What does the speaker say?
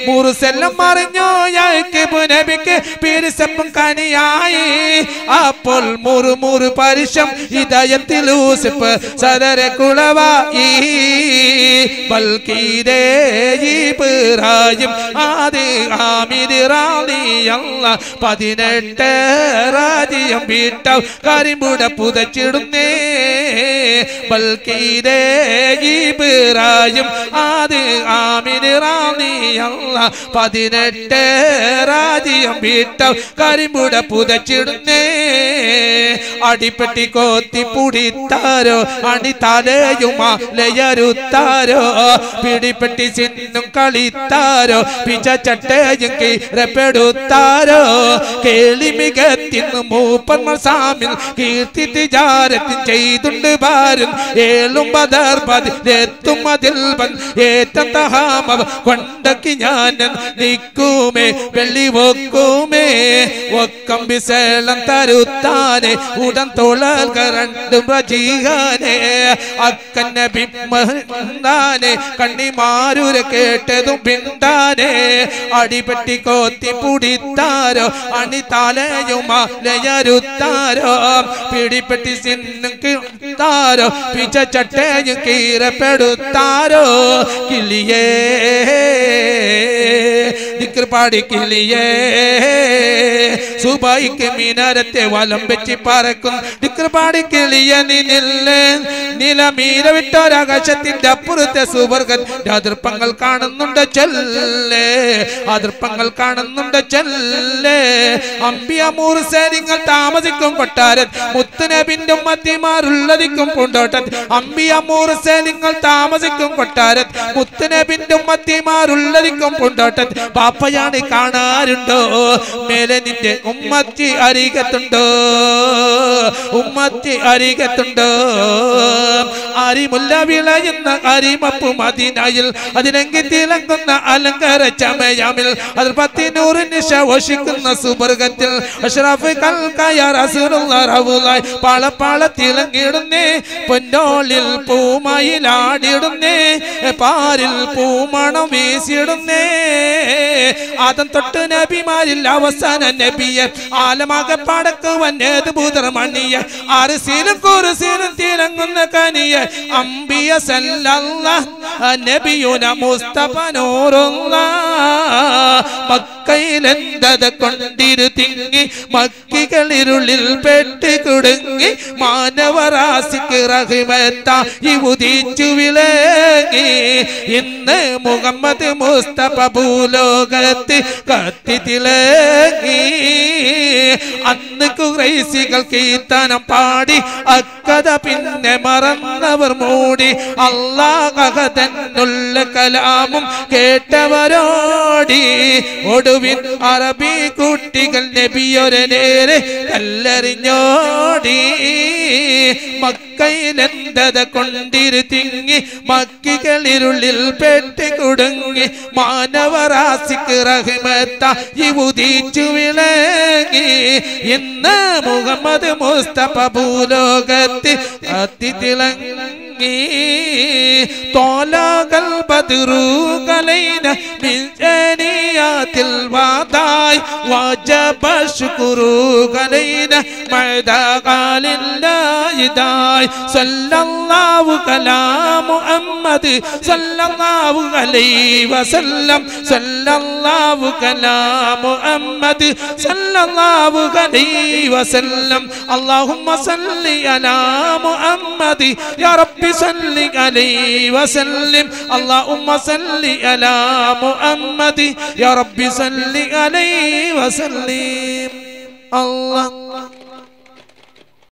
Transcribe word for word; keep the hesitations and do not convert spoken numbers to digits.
മുർസലും അറിഞ്ഞു യാക്കൂബ് നബിക്ക് പിരിസപ്പും കനിയായി അപ്പോൾ മുറുമുറു പരിശം ഹിദായത്തിൽ യൂസുഫ് സദര കുളവായി ബൽക്കീദേ ഇബ്രാഹിം ആദി ആമിദ് റളിയല്ലാഹ് പതിനെട്ട് രാജ്യം വിട്ട കരിമ്പുട പുതച്ചിടുന്നേ ബൽക്കീദേ ഇബ്രാഹിം ആദി ആമിദ് റളിയല്ലാഹ് പതിനെട്ട് രാജ്യം വിട്ട കരിമ്പുട പുതച്ചിടുന്നേ അടിപ്പെട്ടി കോത്തി പുടിത്താരോ അണി തലയുമാ ലയരുത്താരോ പിടിപ്പെട്ടി ചിന്നും കളിത്താരോ പിച്ച ചട്ടയും കീറപ്പെടുത്താരോ കേളി മികത്തിന്ന് മൂപ്പന്മാർ സാമിൽ കീർത്തി തിജാരത്തിൻ ചെയ്തുണ്ട് ഭാരം ഏളും ബദർ ബദിലെത്തും അതിൽ ബൻ ഏറ്റം തഹാമവ കൊണ്ടക്കി ഞാൻ നിൽക്കുമേ വെള്ളി വെക്കുമേ ഒക്കം വിസേളം തരുത്താനെ ഉടൻ തോളൽ കരണ്ടും റജീഹാനെ അക്കന്ന ബിംബാനെ കണ്ണിമാരൂരെ കേട്ടതും പിണ്ടാനെ അടിപെട്ടി കോത്തി പുടിത്താരോ അണി തലയുമാ ലയരുത്താരോ പിടിപ്പെട്ടി സിന്നും താരോ പിച്ച ചട്ടയും കീറപ്പെടുത്താരോ കിളിയേ ദിക്ർ പാടി കിളിയേ സുബൈക്ക് മിനാരത്തെ വലം വെച്ച് പറക്കും ദിക്ർ പാടി കിളിയ നിന്നില്ലേ നിലമീര വിട്ടൊരാകാശത്തിന്റെ അപ്പുറത്തെ സുവർഗൻ അതിർപ്പങ്ങൾ കാണുന്നുണ്ട് ചെല്ലേ അതിർപ്പങ്ങൾ കാണുന്നുണ്ട് ചെല്ലേ അമ്പിയ മുർസലിങ്ങൾ താമസിക്കും കൊട്ടാരൻ മുത്തുനബിന്റെ ഉമ്മത്തിമാരുള്ളതിക്കും പൂന്തോട്ടൻ അമ്പിയ മുർസലിങ്ങൾ താമസിക്കും കൊട്ടാരൻ മുത്തുനബിന്റെ ഉമ്മത്തിമാരുള്ളതിക്കും പൂന്തോട്ടൻ പാപ്പയാണ് കാണാറുണ്ടോ മേലെ നിന്റെ ഉമ്മത്തി അരികത്തുണ്ടോ ഉമ്മത്തി അരികത്തുണ്ടോ അരിമുല്ല വിളയുന്ന അരിമപ്പു മദീനയിൽ അതിലെങ്കി തിളങ്ങുന്ന അലങ്കാര ചമയമിൽ അതിൽ പത്തിനൂറിന് ശോഷിക്കുന്ന സുബർഗത്തിൽ അഷ്റഫ് കൽക്കായ റസൂലുള്ളാഹി റൗളായി പാളപ്പാള തിളങ്ങിടുന്നേ പൊന്നോളിൽ പൂമയിലാടിടുന്നേ പാരിൽ പൂമണം വീശിടുന്നേ ആദം തൊട്ട് നബിമാരിൽ അവസാന നബിയെ ആലമാകെ പടക്കുവൻ ഏത് ഭൂതർമണിയെ അർസിലും കുർസിലും തിളങ്ങുന്ന കനിയെ അംബിയ സല്ലല്ലാഹ് നബിയുന മുസ്തഫ നൂറുല്ലാഹ് മക്കയിലെന്തത് കൊണ്ടിരു തിങ്ങി മക്കികളിരുളിൽ പെട്ട് കുടുങ്ങി മാനവരാശിക്ക് റഹ്മത്തായി ഉദിച്ചു വിളങ്ങി ഇന്ന് മുഹമ്മദ് മുസ്തഫ ഭൂലോകത്ത് കത്തി തിളങ്ങി അന്ന് കുറൈശികൾ കീർത്തനം പാടി അക്കഥ പിന്നെ മറന്നവർ മൂടി അല്ലാഹുവിനുള്ള കലാമും കേട്ടവരോടി ഒടുവിൻ അറബി കുട്ടികൾ നബിയൊരു നേരെ കല്ലെറിഞ്ഞോടി മക്കയിലെന്തത കൊണ്ടിരു തിങ്ങി മക്കികളിരുളിൽ പെട്ട് കുടുങ്ങി മാനവരാശിക്ക് റഹ്മത്തായി ഉദിച്ചു വിളങ്ങി ഇന്ന് മുഹമ്മദ് മുസ്തഫ ഭൂലോകത്ത് അതിതിളങ്ങി തോലകൾ ബദ്റുകളൈന മിൻ ജനിയാത്തിൽ വാദായ് വജബ ശുക്റുകളൈന മദഖലില്ലാഹിദായ് സല്ലല്ലാഹു അലാ മുഹമ്മദ് സല്ലല്ലാഹു അലൈഹി വസല്ലം സല്ലല്ലാഹു അലാ മുഹമ്മദ് സല്ലല്ലാഹു അലൈഹി വസല്ലം അല്ലാഹുമ്മ സല്ലി അലാ മുഹമ്മദ് യാ റബ്ബി സല്ലി അലൈഹി വസല്ലം അല്ലാഹുമ്മ സല്ലി അലാ മുഹമ്മദ് യാ റബ്ബി സല്ലി അലൈഹി വസല്ലം അല്ലാഹ്